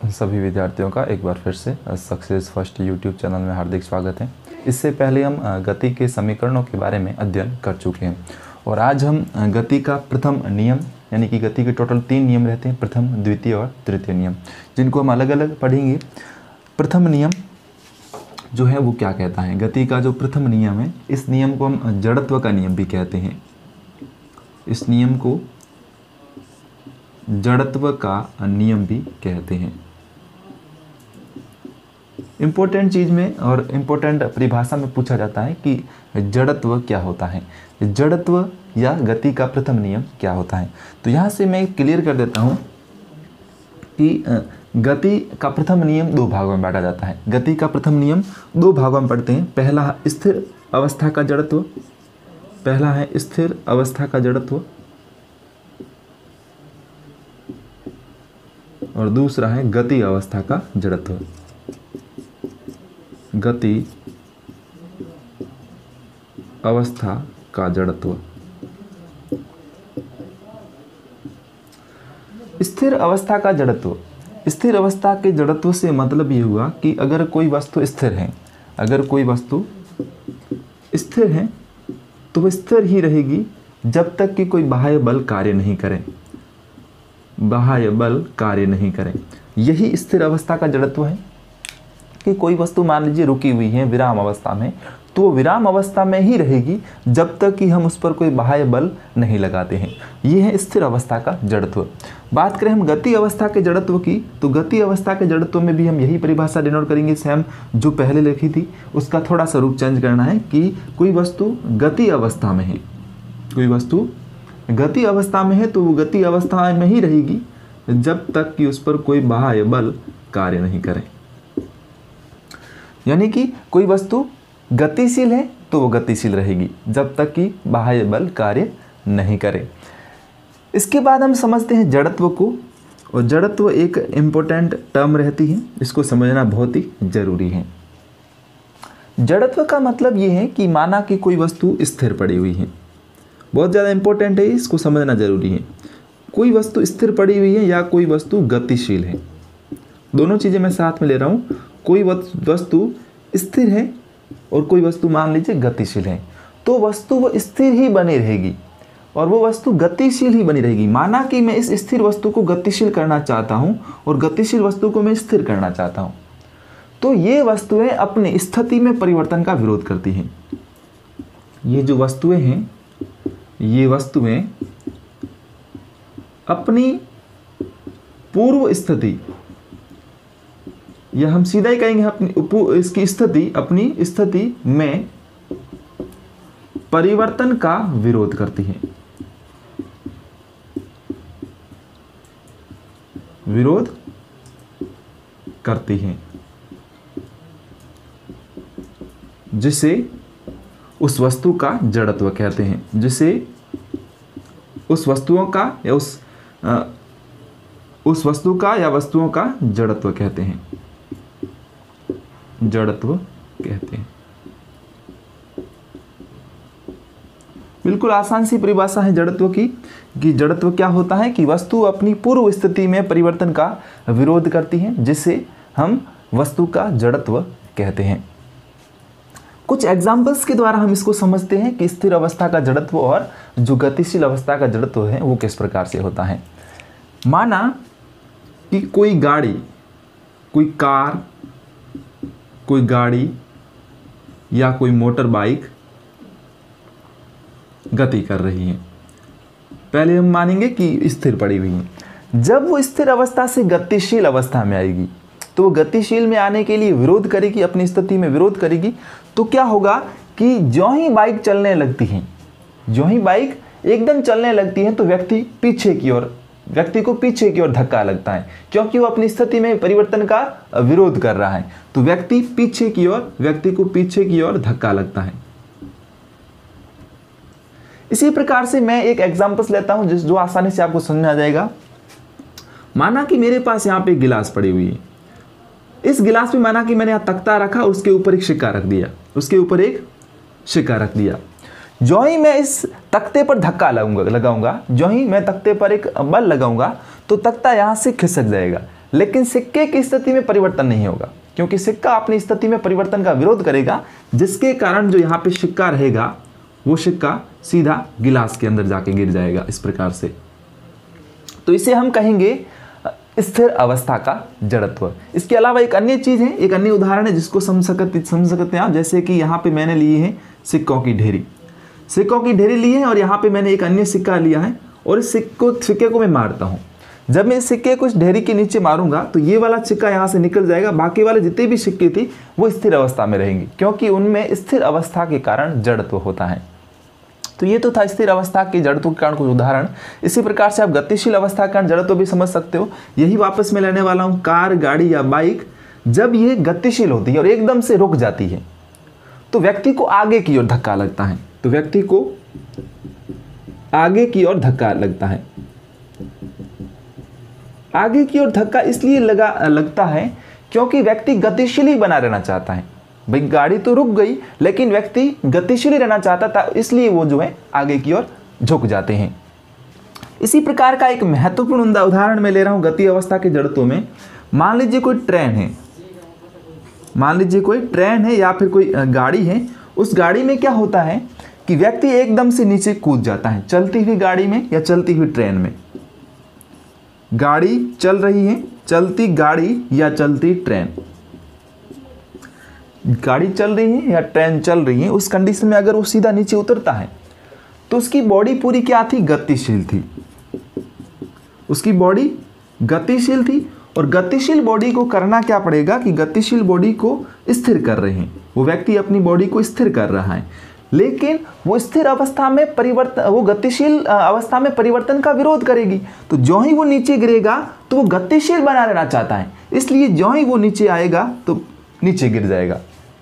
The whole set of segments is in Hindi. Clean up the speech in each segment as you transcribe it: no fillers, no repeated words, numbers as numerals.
सभी विद्यार्थियों का एक बार फिर से सक्सेस फर्स्ट यूट्यूब चैनल में हार्दिक स्वागत है। इससे पहले हम गति के समीकरणों के बारे में अध्ययन कर चुके हैं और आज हम गति का प्रथम नियम यानी कि गति के टोटल 3 नियम रहते हैं, प्रथम, द्वितीय और तृतीय नियम, जिनको हम अलग अलग पढ़ेंगे। प्रथम नियम जो है वो क्या कहता है? गति का जो प्रथम नियम है, इस नियम को हम जड़त्व का नियम भी कहते हैं। इस नियम को जड़त्व का नियम भी कहते हैं। इम्पोर्टेंट चीज़ में और इम्पोर्टेंट परिभाषा में पूछा जाता है कि जड़त्व क्या होता है, जड़त्व या गति का प्रथम नियम क्या होता है। तो यहाँ से मैं क्लियर कर देता हूँ कि गति का प्रथम नियम 2 भागों में बांटा जाता है। गति का प्रथम नियम 2 भागों में पढ़ते हैं। पहला स्थिर अवस्था का जड़त्व, पहला है स्थिर अवस्था का जड़त्व और दूसरा है गति अवस्था का जड़त्व। गति अवस्था का जड़त्व। स्थिर अवस्था का जड़त्व, स्थिर अवस्था के जड़त्व से मतलब ये हुआ कि अगर कोई वस्तु स्थिर है, अगर कोई वस्तु स्थिर है तो वह स्थिर ही रहेगी जब तक कि कोई बाह्य बल कार्य नहीं करे, बाह्य बल कार्य नहीं करे। यही स्थिर अवस्था का जड़त्व है कि कोई वस्तु मान लीजिए रुकी हुई है विराम अवस्था में, तो विराम अवस्था में ही रहेगी जब तक कि हम उस पर कोई बाह्य बल नहीं लगाते हैं। यह है स्थिर अवस्था का जड़त्व। बात करें हम गति अवस्था के जड़त्व की, तो गति अवस्था के जड़त्व में भी हम यही परिभाषा डिनोट करेंगे, सेम जो पहले लिखी थी उसका थोड़ा सा रूप चेंज करना है कि कोई वस्तु गति अवस्था में है, कोई वस्तु गति अवस्था में है तो वो गति अवस्था में ही रहेगी जब तक कि उस पर कोई बाह्य बल कार्य नहीं करे। यानी कि कोई वस्तु गतिशील है तो वो गतिशील रहेगी जब तक कि बाह्य बल कार्य नहीं करे। इसके बाद हम समझते हैं जड़त्व को, और जड़त्व एक इम्पोर्टेंट टर्म रहती है, इसको समझना बहुत ही जरूरी है। जड़त्व का मतलब ये है कि माना कि कोई वस्तु स्थिर पड़ी हुई है, बहुत ज़्यादा इंपॉर्टेंट है, इसको समझना जरूरी है। कोई वस्तु स्थिर पड़ी हुई है या कोई वस्तु गतिशील है, दोनों चीज़ें मैं साथ में ले रहा हूँ। कोई वस्तु स्थिर है और कोई वस्तु मान लीजिए गतिशील है, तो वस्तु वो स्थिर ही बनी रहेगी और वो वस्तु गतिशील ही बनी रहेगी। माना कि मैं इस स्थिर वस्तु को गतिशील करना चाहता हूँ और गतिशील वस्तु को मैं स्थिर करना चाहता हूँ, तो ये वस्तुएं अपनी स्थिति में परिवर्तन का विरोध करती हैं। ये जो वस्तुएं हैं, ये वस्तुएं अपनी पूर्व स्थिति, या हम सीधा ही कहेंगे अपनी इसकी स्थिति, अपनी स्थिति में परिवर्तन का विरोध करती है, विरोध करती हैं, जिसे उस वस्तु का जड़त्व कहते हैं, जिसे उस वस्तुओं का या उस वस्तु का या वस्तुओं का जड़त्व कहते हैं, जड़त्व कहते हैं। बिल्कुल आसान सी परिभाषा है जड़त्व की, कि जड़त्व क्या होता है कि वस्तु अपनी पूर्व स्थिति में परिवर्तन का विरोध करती है, जिसे हम वस्तु का जड़त्व कहते हैं। कुछ एग्जाम्पल्स के द्वारा हम इसको समझते हैं कि स्थिर अवस्था का जड़त्व और जो गतिशील अवस्था का जड़त्व है वो किस प्रकार से होता है। माना कि कोई गाड़ी, कोई कार, कोई गाड़ी या कोई मोटर बाइक गति कर रही है। पहले हम मानेंगे कि स्थिर पड़ी हुई है। जब वो स्थिर अवस्था से गतिशील अवस्था में आएगी तो वो गतिशील में आने के लिए विरोध करेगी, अपनी स्थिति में विरोध करेगी। तो क्या होगा कि जो ही बाइक चलने लगती है, जो ही बाइक एकदम चलने लगती है तो व्यक्ति को पीछे की ओर धक्का लगता है, क्योंकि वो अपनी स्थिति में परिवर्तन का विरोध कर रहा है। तो व्यक्ति को पीछे की ओर धक्का लगता है। इसी प्रकार से मैं एक एग्जांपल्स लेता हूं जो आसानी से आपको समझ में आ जाएगा। माना कि मेरे पास यहाँ पे गिलास पड़ी हुई है, इस गिलास में माना कि मैंने यहाँ तख्ता रखा, उसके ऊपर एक सिक्का रख दिया, उसके ऊपर एक सिक्का रख दिया। जो ही मैं इस तख्ते पर धक्का लगाऊंगा, जो ही मैं तख्ते पर एक बल लगाऊंगा तो तख्ता यहाँ से खिसक जाएगा। लेकिन सिक्के की स्थिति में परिवर्तन नहीं होगा, क्योंकि सिक्का अपनी स्थिति में परिवर्तन का विरोध करेगा, जिसके कारण जो यहाँ पे सिक्का रहेगा वो सिक्का सीधा गिलास के अंदर जाके गिर जाएगा इस प्रकार से। तो इसे हम कहेंगे स्थिर अवस्था का जड़त्व। इसके अलावा एक अन्य चीज़ है, एक अन्य उदाहरण है जिसको समझ सकते हैं आप। जैसे कि यहाँ पे मैंने ली है सिक्कों की ढेरी ली है और यहाँ पे मैंने एक अन्य सिक्का लिया है और इस सिक्के को मैं मारता हूँ। जब मैं इस सिक्के को इस ढेरी के नीचे मारूंगा तो ये वाला सिक्का यहाँ से निकल जाएगा, बाकी वाले जितने भी सिक्के थे वो स्थिर अवस्था में रहेंगे, क्योंकि उनमें स्थिर अवस्था के कारण जड़त्व होता है। तो ये तो था स्थिर अवस्था के जड़त्व के कारण कुछ उदाहरण। इसी प्रकार से आप गतिशील अवस्था के कारण जड़त्व भी समझ सकते हो। यही वापस मैं लेने वाला हूँ। कार, गाड़ी या बाइक जब ये गतिशील होती है और एकदम से रुक जाती है तो व्यक्ति को आगे की ओर धक्का लगता है, आगे की ओर धक्का इसलिए लगता है क्योंकि व्यक्ति गतिशील ही बना रहना चाहता है। भाई गाड़ी तो रुक गई लेकिन व्यक्ति गतिशील रहना चाहता था, इसलिए वो जो है आगे की ओर झुक जाते हैं। इसी प्रकार का एक महत्वपूर्ण उदाहरण मैं ले रहा हूं गति अवस्था के जड़त्व में। मान लीजिए कोई ट्रेन है या फिर कोई गाड़ी है। उस गाड़ी में क्या होता है कि व्यक्ति एकदम से नीचे कूद जाता है, चलती हुई गाड़ी में या चलती हुई ट्रेन में। गाड़ी चल रही है, चलती गाड़ी या चलती ट्रेन, गाड़ी चल रही है या ट्रेन चल रही है, उस कंडीशन में अगर वो सीधा नीचे उतरता है तो उसकी बॉडी पूरी क्या थी, गतिशील थी। उसकी बॉडी गतिशील थी और गतिशील बॉडी को करना क्या पड़ेगा कि गतिशील बॉडी को स्थिर कर रहे हैं, वो व्यक्ति अपनी बॉडी को स्थिर कर रहा है, लेकिन वो स्थिर अवस्था में वो गतिशील अवस्था में परिवर्तन का विरोध करेगी। तो जो ही वो नीचे गिरेगा तो वो गतिशील बना रहना चाहता है, इसलिए जो ही वो नीचे आएगा तो नीचे गिर जाएगा,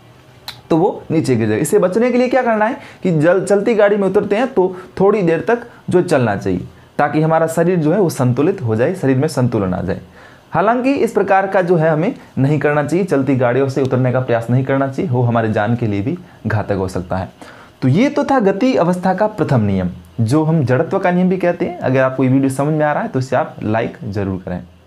इससे बचने के लिए क्या करना है कि चलती गाड़ी में उतरते हैं तो थोड़ी देर तक जो चलना चाहिए, ताकि हमारा शरीर जो है वो संतुलित हो जाए, शरीर में संतुलन आ जाए। हालांकि इस प्रकार का जो है हमें नहीं करना चाहिए, चलती गाड़ियों से उतरने का प्रयास नहीं करना चाहिए, वो हमारे जान के लिए भी घातक हो सकता है। तो ये तो था गति अवस्था का प्रथम नियम, जो हम जड़त्व का नियम भी कहते हैं। अगर आपको ये वीडियो समझ में आ रहा है तो इसे आप लाइक जरूर करें।